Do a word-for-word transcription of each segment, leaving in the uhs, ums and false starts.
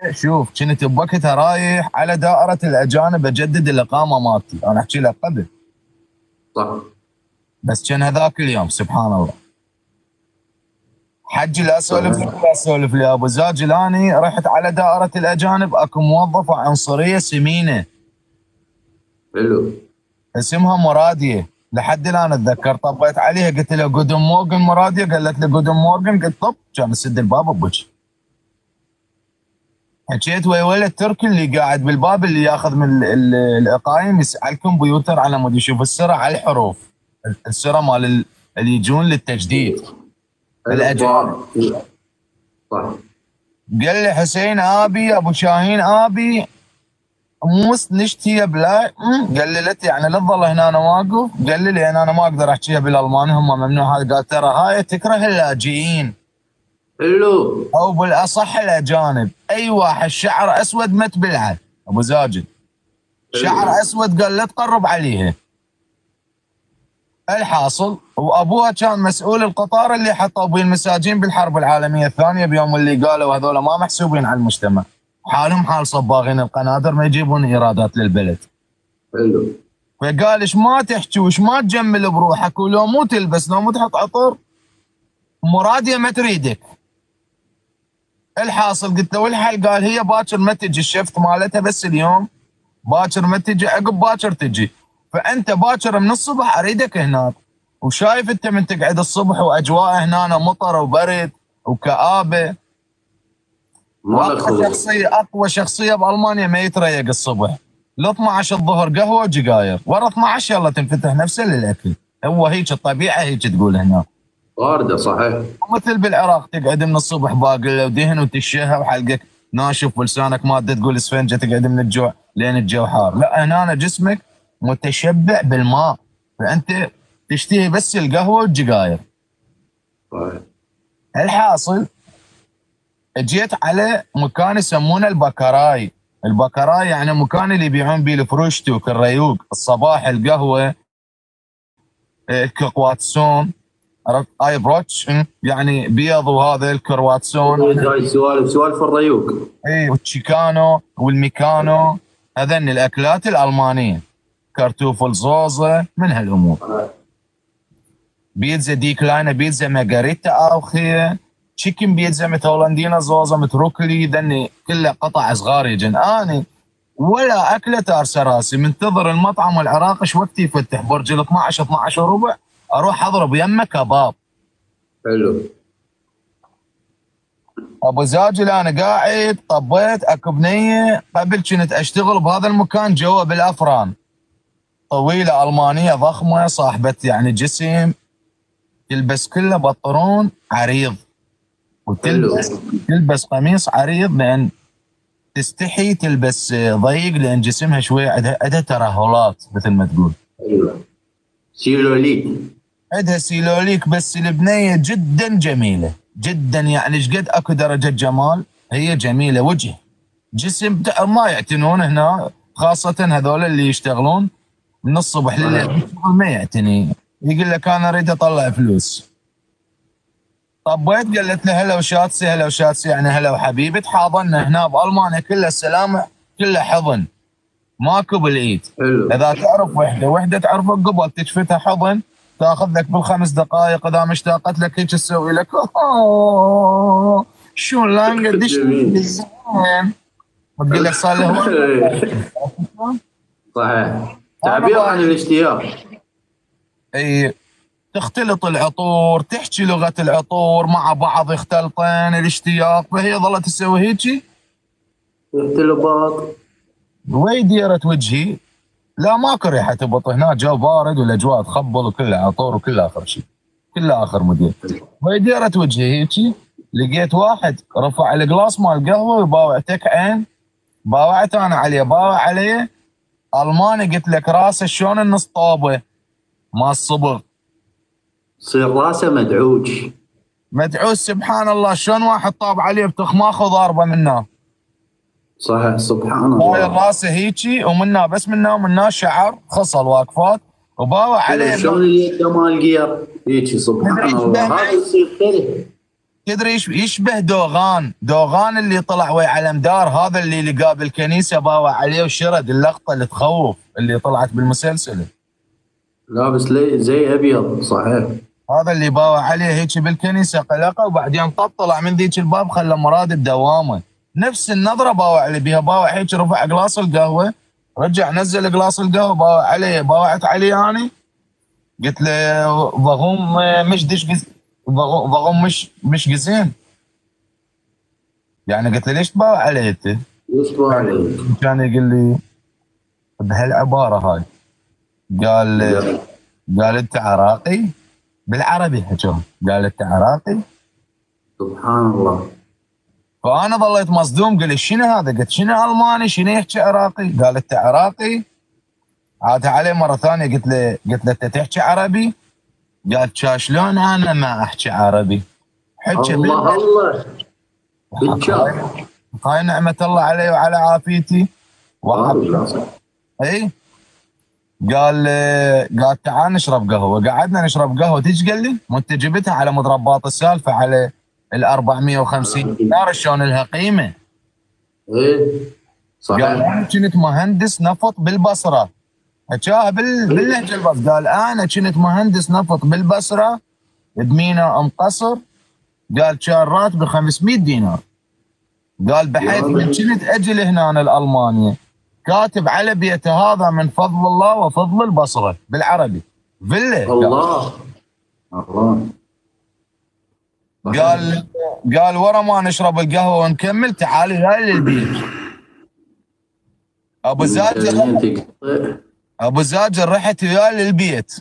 شوف كنت بوقتها رايح على دائرة الأجانب أجدد الإقامة مالتي، أنا أحكي لك قبل. صح. بس كان هذاك اليوم سبحان الله حجي لا اسولف لك لا اسولف لي ابو زاجل، اني رحت على دائره الاجانب اكو موظفه عنصريه سمينه. حلو. اسمها مراديه، لحد الان اتذكر. طبيت عليها قلت لها جودن مورجن مراديه، قالت لي جودن مورجن، قلت طب كان اسد الباب بوجهي. حكيت ويا ولد تركي اللي قاعد بالباب اللي ياخذ من الاقايم على الكمبيوتر على مود يشوف السرعه على الحروف، السرعه مال اللي يجون للتجديد الاجانب. صح. قال لي حسين ابي ابو شاهين ابي موس نشتي بلا. قال لي لا يعني لا تظل هنا انا واقف. قال لي لان انا ما اقدر احكيها بالالماني هم ممنوع. هذا قال ترى هاي تكره اللاجئين. حلو. او بالاصح الاجانب. اي واحد شعر اسود ما تبلعه ابو زاجد. شعر اسود قال لا تقرب عليها. الحاصل وابوها كان مسؤول القطار اللي حطوا به المساجين بالحرب العالميه الثانيه، بيوم اللي قالوا هذول ما محسوبين على المجتمع، حالهم حال صباغين القنادر ما يجيبون ايرادات للبلد. حلو. فقال ايش ما تحكي وايش ما تجمل بروحك، ولو مو تلبس لو مو تحط عطر مراديه ما تريدك. الحاصل قلت له والحل؟ قال هي باكر ما تجي الشفت مالتها بس اليوم، باكر ما تجي عقب باكر تجي، فانت باكر من الصبح اريدك هناك. وشايف انت من تقعد الصبح واجواء هنا مطر وبرد وكآبه. اقوى شخصيه اقوى شخصيه بالمانيا ما يتريق الصبح، ل اثنعش الظهر قهوه وجقاير، ورا اثنعش يلا تنفتح نفسه للاكل. هو هيك الطبيعه هيك تقول هنا. وارده صحيح. مثل بالعراق تقعد من الصبح باقله ودهن وتشهى وحلقك ناشف ولسانك ماده تقول اسفنجه، تقعد من الجوع لين الجو حار. لا هنا جسمك متشبع بالماء، فانت تشتهي بس القهوه والجقاير. صحيح. الحاصل جيت على مكان يسمونه البكراي. البكراي يعني مكان اللي يبيعون به الفروشتوك الريوق الصباح، القهوه، الكرواتسون، عرفت اي بروتش يعني بيض، وهذا الكرواتسون هاي سوالف سوالف الريوق. اي والتشيكانو والميكانو، هذن الاكلات الالمانيه. كرتوفل زوزه من هالامور. بيتزا دي كلاينه، بيتزا مارغريتا اوخيه، تشيكن بيتزا مت هولندينا زوزه مت روكلي، ذني كلها قطع صغار يجن. اني ولا اكله تارسه راسي، منتظر المطعم العراقي ايش وقت يفتح. برج ال اثنعش اثنعش وربع اروح اضرب يمه كباب. حلو. ابو زاجل انا قاعد طبيت اكو بنيه قبل كنت اشتغل بهذا المكان جوا بالافران، طويله المانيه ضخمه صاحبه يعني جسم، تلبس كله بنطلون عريض وتلبس تلبس قميص عريض لان تستحي تلبس ضيق لان جسمها شوي عندها عندها ترهلات مثل ما تقول. ايوه سيلوليك. عندها سيلوليك. بس البنيه جدا جميله جدا، يعني ايش قد اكو درجه جمال. هي جميله وجه جسم ما يعتنون هنا، خاصه هذول اللي يشتغلون من الصبح لليل ما يعتني، يقول لك انا اريد اطلع فلوس. طبيت قالت له هلا وشاتسي هلا وشاتسي يعني هلا وحبيبي. تحاضنا هنا بالمانيا كلها السلامه كلها حضن، ماكو بالايد. اذا تعرف وحده وحده تعرفك قبل تشفتها حضن تاخذ لك بالخمس دقائق، اذا مشتاقت لك هيك تسوي لك اوه شو لان قديش زين، وتقول لك صار له صحيح. تعبير عن الاشتياق. اي تختلط العطور، تحكي لغه العطور مع بعض يختلطين الاشتياق، فهي ظلت تسوي هيجي اختلطات. وين ديرت وجهي؟ لا ماكو ريحه تبط هنا، جو بارد والاجواء تخبل وكلها عطور وكلها اخر شيء، كلها اخر مدير. وين ديرت وجهي هيجي لقيت واحد رفع الجلاس مال القهوه وباوعتك عين، باوعت انا عليه باوع عليه الماني قلت لك راسه شلون النص طوبه ما الصبغ، صير راسه مدعوج مدعوج سبحان الله. شلون واحد طاب عليه بتخماخ وضاربه منه. صحيح سبحان الله. هاي راسه هيجي ومنه بس منه ومنه شعر خصل واقفات وباوع عليه. شلون اليد مال القير هيجي سبحان الله. هذا يصير كذا تدري يشبه دوغان، دوغان اللي طلع ويا علم دار، هذا اللي لقاه بالكنيسه باوع عليه وشرد، اللقطه اللي تخوف اللي طلعت بالمسلسل. لابس لي زي ابيض صحيح. هذا اللي باوع عليه هيك بالكنيسه قلقه، وبعدين طب طلع من ذيك الباب خلى مراد بدوامه. نفس النظره باوع عليه بيها، باوع هيك رفع قلاص القهوه، رجع نزل قلاص القهوه باوع عليه، باوعت عليه انا قلت له ضغوم مش دش ضغوم مش مش قزين. يعني قلت له ليش تباوع علي انت؟ ليش تباوع علي؟ كان يقول لي بهالعباره هاي، قال قال انت عراقي؟ بالعربي حكوه، قال انت عراقي؟ سبحان الله. فانا ظليت مصدوم، قال لي شنو هذا؟ قلت شنو الماني؟ شنو يحكي عراقي؟ قال انت عراقي؟ عاد عليه مره ثانيه قلت له قلت له انت تحكي عربي؟ قال شلون انا ما احكي عربي؟ حكى الله الله هاي نعمة الله علي وعلى عافيتي. اي قال قال تعال نشرب قهوه، قعدنا نشرب قهوه، تيجي قال لي وانت جبتها على مضربات السالفه على ال أربعمية وخمسين دينار شلون لها قيمه؟ ايه صحيح. قال انا كنت مهندس نفط بالبصره، حكاها باللهجه البصره، قال انا كنت مهندس نفط بالبصره بميناء ام قصر، قال كان راتبي خمسمية دينار، قال بحيث من كنت اجي لهنا لالمانيا كاتب على بيته هذا من فضل الله وفضل البصره بالعربي فيلا. الله الله. قال قال ورا ما نشرب القهوه ونكمل تعالي هاي للبيت. ابو زاجر ابو زاجر رحت وياه للبيت،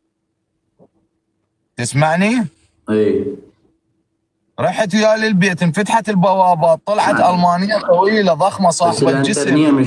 تسمعني؟ اي رحت وياه للبيت، انفتحت البوابات، طلعت المانيه طويله ضخمه صاحبه جسم،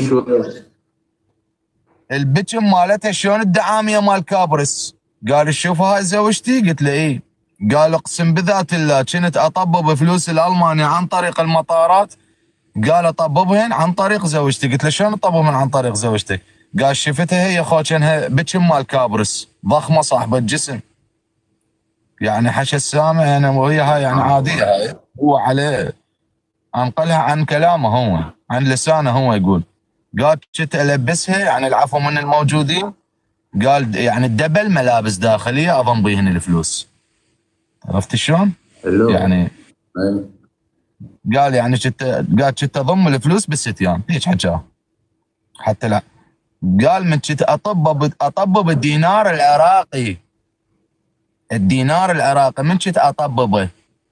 البتم مالتها شلون الدعاميه مال كابرس. قال شوف هاي زوجتي؟ قلت له اي. قال اقسم بذات الله كنت اطبب فلوس الالمانيا عن طريق المطارات، قال اطببهن عن طريق زوجتي. قلت له شلون اطببهن عن طريق زوجتك؟ قال شفتها هي خو كانها بتم مال كابرس ضخمه صاحبه جسم، يعني حشى السامع انا وهي هاي يعني عاديه هاي، هو عليه انقلها عن كلامه هو، عن لسانه هو يقول. قال كنت البسها يعني العفو من الموجودين، قال يعني الدبل ملابس داخليه اظن بيهن الفلوس، عرفت شلون؟ يعني أي. قال يعني كنت قال كنت اضم الفلوس بالستيان، هيك حكاه حتى لا. قال من كنت اطبب اطبب الدينار العراقي، الدينار العراقي من كنت اطببه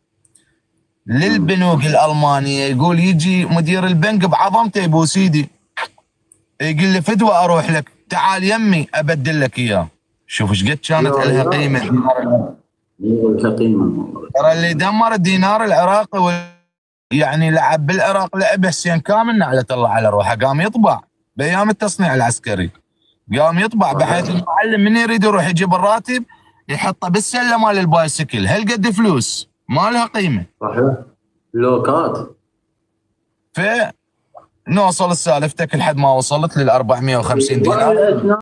للبنوك الالمانيه، يقول يجي مدير البنك بعظمته ابو سيدي يقول لي فدوى اروح لك، تعال يمي ابدل لك اياه. شوف ايش قد كانت لها قيمه الدينار، ترى اللي دمر الدينار العراقي و... يعني لعب بالعراق لعب حسين كامل نعلة الله على روحه، قام يطبع بايام التصنيع العسكري، قام يطبع بحيث المعلم من يريد يروح يجيب الراتب يحطه بالسله مال البايسكل، هالقد فلوس ما لها قيمه. صحيح لوكات. ف نوصل السالفتك لحد ما وصلت لل أربعمية وخمسين دينار.